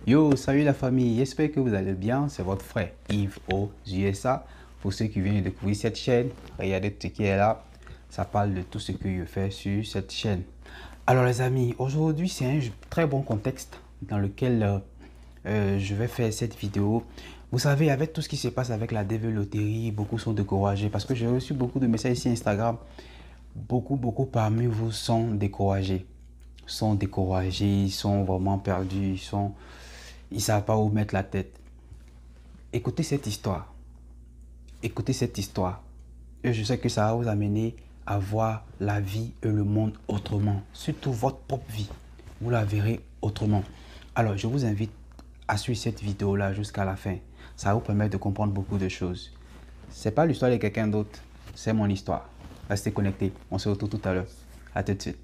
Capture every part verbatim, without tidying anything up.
Yo, salut la famille, j'espère que vous allez bien. C'est votre frère Yves aux U S A. Pour ceux qui viennent de découvrir cette chaîne, regardez ce qui est là. Ça parle de tout ce que je fais sur cette chaîne. Alors les amis, aujourd'hui c'est un très bon contexte dans lequel euh, euh, je vais faire cette vidéo. Vous savez, avec tout ce qui se passe avec la D V Loterie, beaucoup sont découragés parce que j'ai reçu beaucoup de messages sur Instagram. Beaucoup, beaucoup parmi vous sont découragés. Sont découragés, ils sont vraiment perdus, ils sont... Ils ne savent pas où mettre la tête. Écoutez cette histoire. Écoutez cette histoire. Et je sais que ça va vous amener à voir la vie et le monde autrement. Surtout votre propre vie. Vous la verrez autrement. Alors, je vous invite à suivre cette vidéo-là jusqu'à la fin. Ça va vous permettre de comprendre beaucoup de choses. Ce n'est pas l'histoire de quelqu'un d'autre. C'est mon histoire. Restez connectés. On se retrouve tout à l'heure. À tout de suite.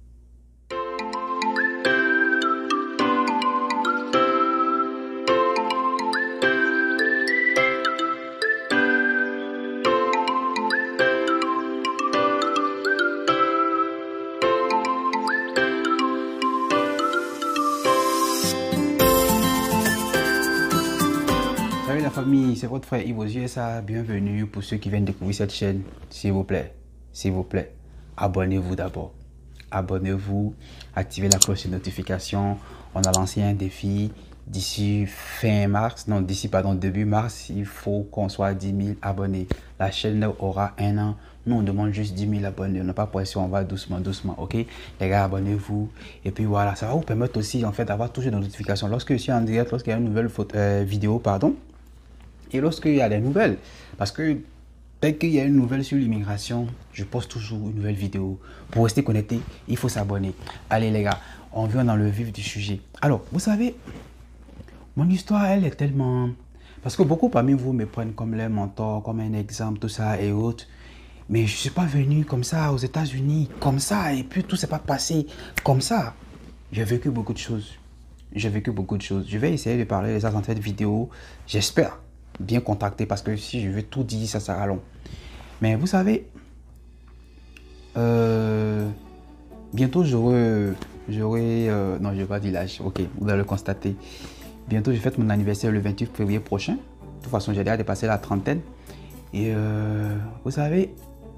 Salut la famille, c'est votre frère Yves aux U S A. Bienvenue pour ceux qui viennent découvrir cette chaîne. S'il vous plaît, s'il vous plaît, abonnez-vous d'abord. Abonnez-vous, activez la cloche de notification. On a lancé un défi d'ici fin mars, non d'ici pardon début mars. Il faut qu'on soit à dix mille abonnés. La chaîne aura un an. Nous on demande juste dix mille abonnés. On n'a pas pression, on va doucement, doucement, ok? Les gars, abonnez-vous. Et puis voilà, ça va vous permettre aussi en fait d'avoir toujours des notifications. Lorsque je suis en direct, lorsqu'il y a une nouvelle photo, euh, vidéo, pardon. Et lorsqu'il y a des nouvelles, parce que dès qu'il y a une nouvelle sur l'immigration, je poste toujours une nouvelle vidéo. Pour rester connecté, il faut s'abonner. Allez les gars, on vient dans le vif du sujet. Alors, vous savez, mon histoire, elle est tellement... Parce que beaucoup parmi vous me prennent comme leur mentor, comme un exemple, tout ça et autres. Mais je ne suis pas venu comme ça aux États-Unis, comme ça, et puis tout s'est pas passé comme ça. J'ai vécu beaucoup de choses. J'ai vécu beaucoup de choses. Je vais essayer de parler de ça dans cette vidéo. J'espère bien contacter parce que si je veux tout dire, ça sera long. Mais vous savez, euh, bientôt j'aurai, j'aurai, euh, non je vais pas dire l'âge, ok, vous allez le constater. Bientôt je fête mon anniversaire le vingt-huit février prochain. De toute façon, j'ai déjà dépassé la trentaine. Et euh, vous savez,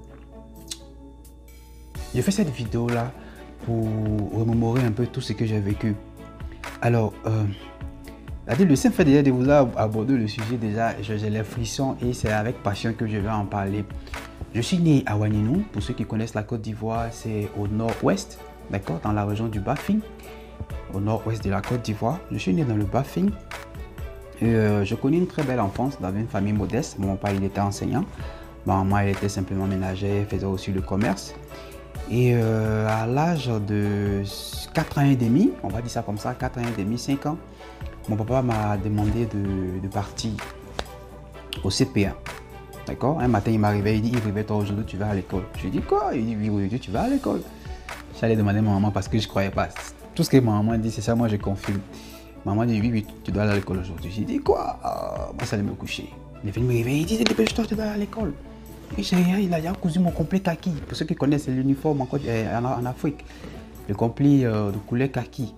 je fais cette vidéo là pour remémorer un peu tout ce que j'ai vécu. Alors, euh, le simple fait déjà de vous aborder le sujet, déjà, j'ai les frissons et c'est avec passion que je vais en parler. Je suis né à Ouagninou, pour ceux qui connaissent la Côte d'Ivoire, c'est au nord-ouest, d'accord, dans la région du Bafing, au nord-ouest de la Côte d'Ivoire. Je suis né dans le Bafing et euh, je connais une très belle enfance dans une famille modeste. Mon père, il était enseignant, ma maman, elle était simplement ménagère, elle faisait aussi le commerce. Et euh, à l'âge de quatre ans et demi, on va dire ça comme ça, quatre ans et demi, cinq ans, mon papa m'a demandé de, de partir au C P A. D'accord? Un matin, il m'a réveillé, il dit, Yves, réveille-toi, aujourd'hui, tu vas à l'école. Je lui ai dit, quoi? Il dit, oui, aujourd'hui, tu vas à l'école. J'allais demander à ma maman parce que je ne croyais pas. Tout ce que ma maman dit, c'est ça, moi, je confirme. Maman dit, oui, oui, tu dois aller à l'école aujourd'hui. J'ai dit, quoi? Ah, moi, ça allait me coucher. Il est venu me réveiller, il dit, dépêche-toi, tu dois aller à l'école. Et j'ai il a déjà cousu mon complet kaki. Pour ceux qui connaissent l'uniforme en, en, en Afrique, le complet euh, de couleur kaki.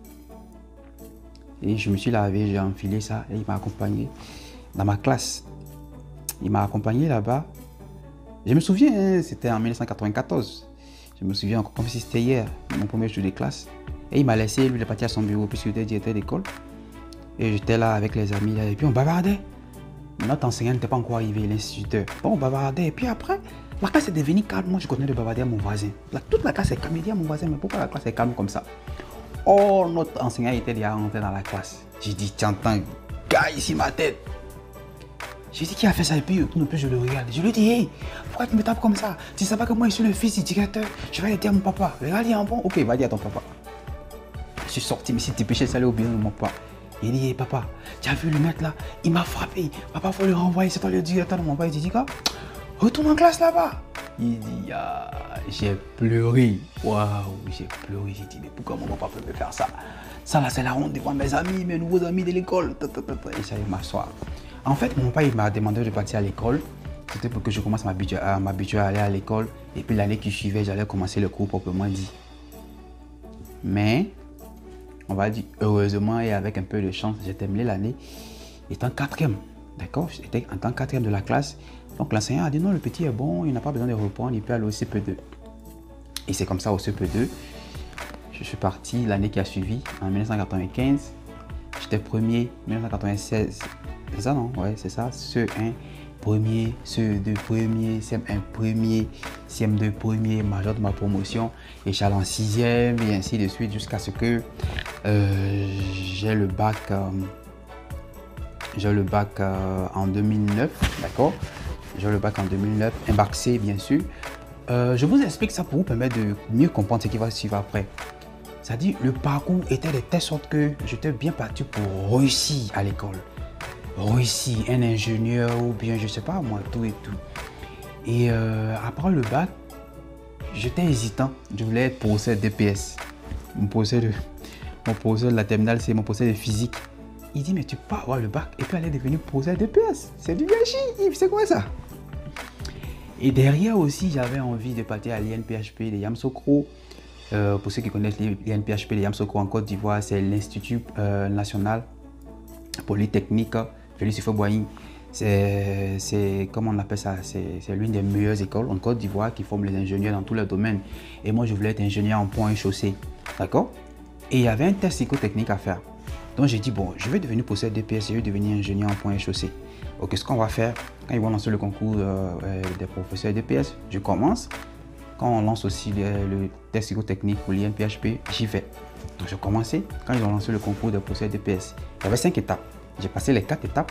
Et je me suis lavé, j'ai enfilé ça et il m'a accompagné dans ma classe. Il m'a accompagné là-bas. Je me souviens, hein, c'était en mille neuf cent quatre-vingt-quatorze. Je me souviens encore comme si c'était hier, mon premier jour de classe. Et il m'a laissé, lui, il est parti à son bureau puisqu'il était directeur d'école. Et j'étais là avec les amis là, et puis on bavardait. Notre enseignant n'était pas encore arrivé, l'instituteur. Bon, on bavardait. Et puis après, la classe est devenue calme. Moi, je connais de bavarder à mon voisin. La, toute la classe est calme. Il dit à mon voisin, mais pourquoi la classe est calme comme ça? Oh, notre enseignant était déjà rentré dans la classe. J'ai dit, tu entends, gars, ici ma tête. J'ai dit, qui a fait ça? Et puis, tout plus je le regarde. Je lui dis, hey, pourquoi tu me tapes comme ça? Tu ne sais pas que moi, je suis le fils du directeur. Je vais aller dire à mon papa. Le gars dit, ah bon, ok, va dire à ton papa. Je suis sorti, mais si tu péchais, ça allait au bien de mon papa. Il dit, hey, papa, tu as vu le mec là? Il m'a frappé. Papa, il faut le renvoyer. C'est toi le directeur de mon papa. Il dit, quoi? Retourne en classe là-bas. Il dit, ah, j'ai pleuré. Waouh, j'ai pleuré. J'ai dit, mais pourquoi mon papa peut me faire ça? Ça là, c'est la honte devant mes amis, mes nouveaux amis de l'école. Et ça, il m'assoit. En fait, mon père, il m'a demandé de partir à l'école. C'était pour que je commence à m'habituer à, à aller à l'école. Et puis l'année qui suivait, j'allais commencer le cours proprement dit. Mais on va dire heureusement et avec un peu de chance, j'ai terminé l'année étant quatrième. D'accord? J'étais en tant que quatrième de la classe. Donc l'enseignant a dit non, le petit est bon, il n'a pas besoin de reprendre, il peut aller au C P deux. Et c'est comme ça au C P deux. Je suis parti l'année qui a suivi, en mille neuf cent quatre-vingt-quinze. J'étais premier, mille neuf cent quatre-vingt-seize. C'est ça, non? Ouais, c'est ça. C E un, premier, C E deux, premier, C M un, premier, C M deux, premier, major de ma promotion. Et j'allais en sixième et ainsi de suite jusqu'à ce que euh, j'ai le bac. Euh, j'ai le bac euh, en deux mille neuf, d'accord? J'ai le bac en deux mille neuf, un bac C, bien sûr. Euh, je vous explique ça pour vous permettre de mieux comprendre ce qui va suivre après. C'est-à-dire, le parcours était de telle sorte que j'étais bien parti pour réussir à l'école. Réussir, un ingénieur ou bien, je sais pas moi, tout et tout. Et euh, après le bac, j'étais hésitant. Je voulais être professeur D P S. Mon professeur de, mon professeur de la terminale, c'est mon professeur de physique. Il dit, mais tu peux avoir le bac et puis aller devenir professeur de D P S. C'est du gâchis, Yves, c'est quoi ça? Et derrière aussi, j'avais envie de partir à l'I N P H P de Yamoussoukro. Euh, pour ceux qui connaissent l'I N P H P de Yamoussoukro en Côte d'Ivoire, c'est l'Institut euh, national polytechnique Félix Houphouët-Boigny. C'est, comment on appelle ça, c'est l'une des meilleures écoles en Côte d'Ivoire qui forme les ingénieurs dans tous les domaines. Et moi, je voulais être ingénieur en pont et chaussée. D'accord? Et il y avait un test psychotechnique à faire. Donc, j'ai dit, bon, je vais devenir professeur D P S et je vais devenir ingénieur en pont et chaussée. Ok, ce qu'on va faire, quand ils vont lancer le concours euh, des professeurs D P S, je commence. Quand on lance aussi le, le test psychotechnique pour l'I N P H P, j'y vais. Donc, j'ai commencé quand ils ont lancé le concours des professeurs D P S. Il y avait cinq étapes. J'ai passé les quatre étapes.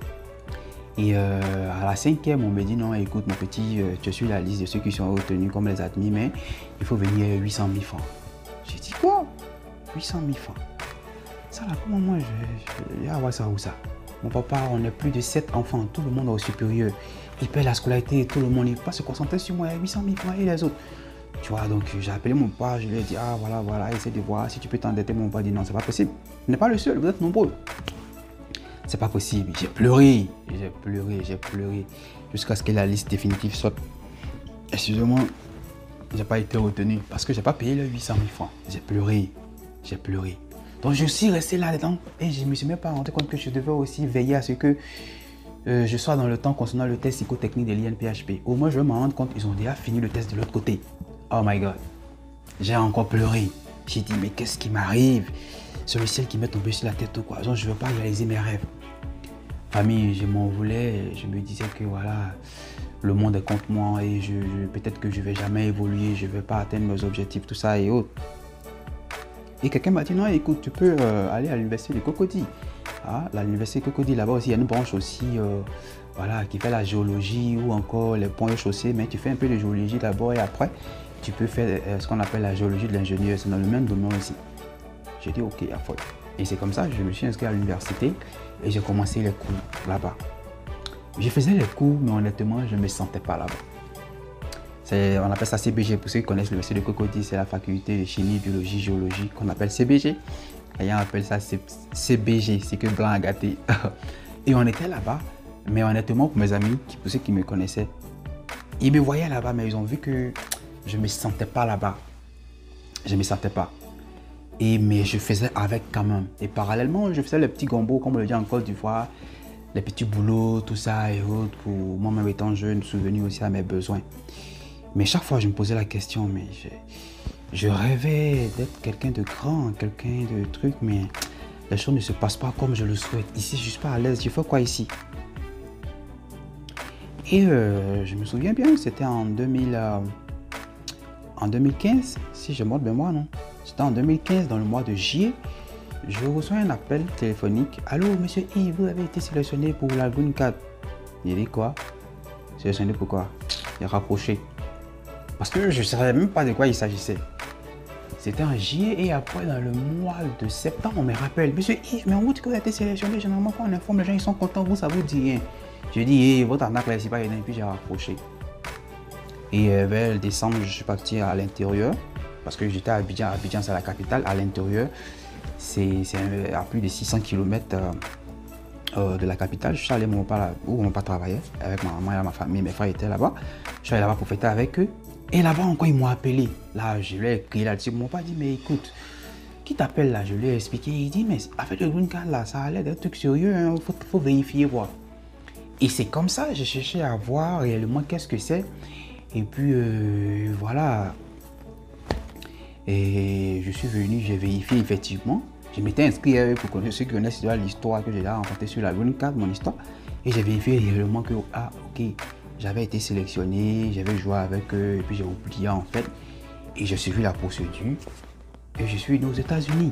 Et euh, à la cinquième, on me dit non, écoute, mon petit, euh, tu es sur la liste de ceux qui sont retenus comme les admis, mais il faut venir huit cent mille francs. J'ai dit quoi? huit cent mille francs. Ça là, comment moi je, je vais avoir ça où ça? Mon papa, on est plus de sept enfants, tout le monde est au supérieur. Il paie la scolarité, tout le monde, il ne peut pas se concentrer sur moi, huit cent mille francs et les autres. Tu vois, donc j'ai appelé mon papa, je lui ai dit, ah voilà, voilà, essaie de voir si tu peux t'endetter. Mon papa dit non, c'est pas possible. Tu n'es pas le seul, vous êtes nombreux. C'est pas possible. J'ai pleuré, j'ai pleuré, j'ai pleuré, jusqu'à ce que la liste définitive sorte. Excusez-moi, j'ai pas été retenu parce que j'ai pas payé les huit cent mille francs. J'ai pleuré, j'ai pleuré. Donc je suis resté là-dedans et je ne me suis même pas rendu compte que je devais aussi veiller à ce que euh, je sois dans le temps concernant le test psychotechnique de l'I N P H P. Au moins je vais m'en rendre compte, ils ont déjà fini le test de l'autre côté. Oh my God, j'ai encore pleuré. J'ai dit mais qu'est-ce qui m'arrive? C'est le ciel qui m'est tombé sur la tête ou quoi? Donc je ne veux pas réaliser mes rêves. Famille, je m'en voulais, je me disais que voilà, le monde est contre moi et je, je, peut-être que je ne vais jamais évoluer, je ne vais pas atteindre mes objectifs, tout ça et autres. Et quelqu'un m'a dit non, écoute, tu peux euh, aller à l'université de Cocody. Ah, l'université de Cocody, là-bas aussi, il y a une branche aussi euh, voilà, qui fait la géologie ou encore les ponts et chaussées, mais tu fais un peu de géologie d'abord et après, tu peux faire euh, ce qu'on appelle la géologie de l'ingénieur. C'est dans le même domaine aussi. J'ai dit ok, à fond. Et c'est comme ça que je me suis inscrit à l'université et j'ai commencé les cours là-bas. Je faisais les cours, mais honnêtement, je ne me sentais pas là-bas. On appelle ça C B G, pour ceux qui connaissent l'université de Cocody, c'est la faculté de chimie, biologie, géologie qu'on appelle C B G. Et on appelle ça C B G, c'est que blanc à gâter. Et on était là-bas, mais honnêtement, pour mes amis, pour ceux qui me connaissaient, ils me voyaient là-bas, mais ils ont vu que je ne me sentais pas là-bas. Je ne me sentais pas. Et, mais je faisais avec quand même. Et parallèlement, je faisais les petits gombos, comme on le dit en Côte d'Ivoire, les petits boulots, tout ça et autres, pour moi-même étant jeune, souvenir aussi à mes besoins. Mais chaque fois, je me posais la question, mais je, je rêvais d'être quelqu'un de grand, quelqu'un de truc, mais les choses ne se passent pas comme je le souhaite. Ici, je ne suis pas à l'aise. Je fais quoi ici? Et euh, je me souviens bien, c'était en, deux mille, euh, en deux mille quinze, si je montre bien moi, non? C'était en deux mille quinze, dans le mois de juillet. Je reçois un appel téléphonique. Allô, monsieur Yves, vous avez été sélectionné pour la Green Card. Il dit quoi? Sélectionné pour quoi? Il a rapproché. Parce que je ne savais même pas de quoi il s'agissait. C'était en juillet et après, dans le mois de septembre, on me rappelle. Monsieur Yves, mais on vous dit que vous avez été sélectionné. Généralement, quand on informe les gens, ils sont contents. Vous, ça vous dit rien. Je dis, hey, votre arnaque là, c'est pas rien. Et puis j'ai rapproché. Et euh, vers le décembre, je suis parti à l'intérieur. Parce que j'étais à Abidjan. Abidjan, c'est la capitale. À l'intérieur, c'est à plus de six cents kilomètres euh, euh, de la capitale. Je suis allé mon papa, où mon papa travaillait. Avec ma maman et ma famille. Mes frères étaient là-bas. Je suis allé là-bas pour fêter avec eux. Et là-bas encore, ils m'ont appelé. Là, je lui ai écrit là-dessus. Mon papa dit, mais écoute, qui t'appelle là? Je lui ai expliqué. Il dit, mais avec le green card là, ça a l'air d'être un truc sérieux, il hein. faut, faut vérifier, voir. Et c'est comme ça, j'ai cherché à voir réellement qu'est-ce que c'est. Et puis, euh, voilà. Et je suis venu, j'ai vérifié effectivement. Je m'étais inscrit à eux pour connaître ceux qui connaissent l'histoire que j'ai rencontrée sur la green card, mon histoire. Et j'ai vérifié réellement que, ah, ok, j'avais été sélectionné, j'avais joué avec eux, et puis j'ai oublié en fait. Et j'ai suivi la procédure. Et je suis venu aux États-Unis.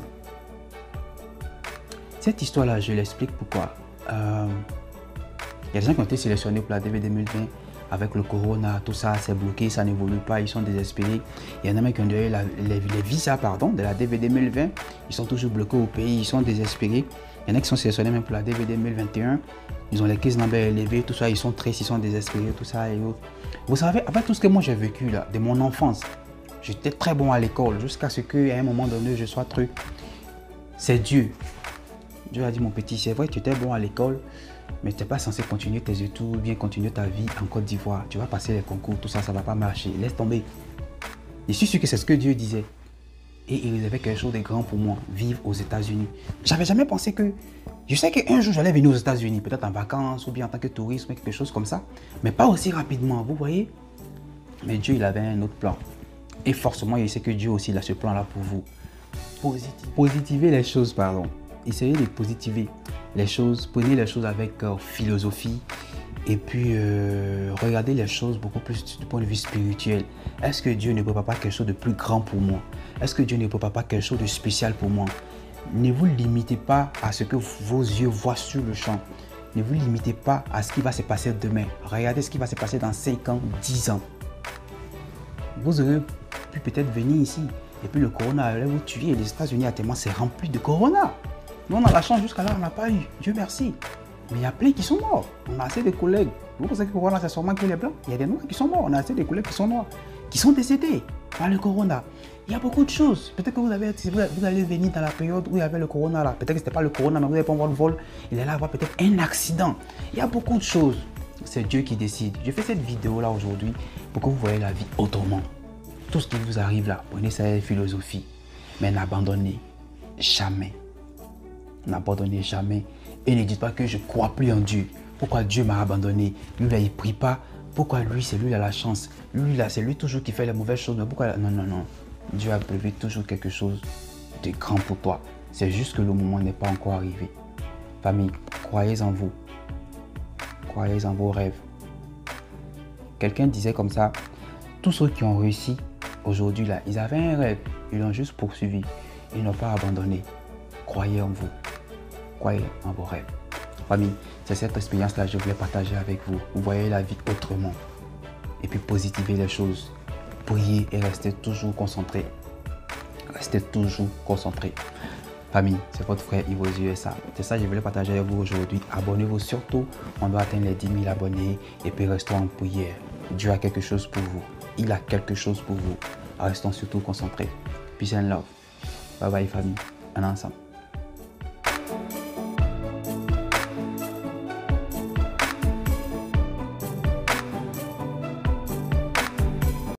Cette histoire-là, je l'explique pourquoi. Euh, Il y a des gens qui ont été sélectionnés pour la D V deux mille vingt avec le corona, tout ça, c'est bloqué, ça n'évolue pas, ils sont désespérés. Il y en a même qui ont eu la, les, les visas pardon, de la D V deux mille vingt, ils sont toujours bloqués au pays, ils sont désespérés. Il y en a qui sont sélectionnés même pour la D V deux mille vingt et un, ils ont les case numbers élevés, tout ça, ils sont tristes, ils sont désespérés, tout ça et autres. Vous savez, avec tout ce que moi j'ai vécu là, de mon enfance, j'étais très bon à l'école jusqu'à ce qu'à un moment donné, je sois truc. C'est Dieu. Dieu a dit, mon petit, c'est vrai, tu étais bon à l'école, mais tu n'es pas censé continuer tes études ou bien continuer ta vie en Côte d'Ivoire. Tu vas passer les concours, tout ça, ça ne va pas marcher. Laisse tomber. Je suis sûr que c'est ce que Dieu disait. Et il réservait quelque chose de grand pour moi, vivre aux États-Unis. J'avais jamais pensé que... Je sais qu'un jour, j'allais venir aux États-Unis, peut-être en vacances ou bien en tant que touriste ou quelque chose comme ça. Mais pas aussi rapidement, vous voyez. Mais Dieu, il avait un autre plan. Et forcément, il sait que Dieu aussi, il a ce plan-là pour vous. Positiv- Positiver les choses, pardon. Essayez de positiver les choses. Prenez les choses avec euh, philosophie. Et puis, euh, regardez les choses beaucoup plus du point de vue spirituel. Est-ce que Dieu ne prépare pas quelque chose de plus grand pour moi? Est-ce que Dieu ne prépare pas quelque chose de spécial pour moi? Ne vous limitez pas à ce que vos yeux voient sur le champ. Ne vous limitez pas à ce qui va se passer demain. Regardez ce qui va se passer dans cinq ans, dix ans. Vous aurez pu peut-être venir ici. Et puis le corona allait vous tuer. Et les États-Unis, actuellement, c'est rempli de corona. Nous, on a la chance jusqu'à là, on n'a pas eu. Dieu merci. Mais il y a plein qui sont morts. On a assez de collègues. Vous pensez que le corona, c'est seulement que les blancs? Il y a des noirs qui sont morts. On a assez de collègues qui sont noirs, qui sont décédés par le corona. Il y a beaucoup de choses. Peut-être que vous, avez, vous allez venir dans la période où il y avait le corona là. Peut-être que ce n'était pas le corona, mais vous allez prendre votre vol. Il allait avoir peut-être un accident. Il y a beaucoup de choses. C'est Dieu qui décide. Je fais cette vidéo là aujourd'hui pour que vous voyez la vie autrement. Tout ce qui vous arrive là, prenez cette philosophie. Mais n'abandonnez jamais. N'abandonnez jamais. Et ne dites pas que je ne crois plus en Dieu. Pourquoi Dieu m'a abandonné? Lui là, il ne prie pas. Pourquoi lui, c'est lui qui a la chance? Lui là, c'est lui toujours qui fait les mauvaises choses. Mais pourquoi? Non, non, non. Dieu a prévu toujours quelque chose de grand pour toi. C'est juste que le moment n'est pas encore arrivé. Famille, croyez en vous. Croyez en vos rêves. Quelqu'un disait comme ça, tous ceux qui ont réussi aujourd'hui là, ils avaient un rêve. Ils l'ont juste poursuivi. Ils n'ont pas abandonné. Croyez en vous. Croyez en vos rêves. Famille, c'est cette expérience-là que je voulais partager avec vous. Vous voyez la vie autrement. Et puis positiver les choses. Priez et restez toujours concentré. Restez toujours concentré. Famille, c'est votre frère Ivo U S A. C'est ça que je voulais partager avec vous aujourd'hui. Abonnez-vous surtout. On doit atteindre les dix mille abonnés. Et puis restons en prière. Dieu a quelque chose pour vous. Il a quelque chose pour vous. Restons surtout concentrés. Peace and love. Bye bye famille. On est ensemble.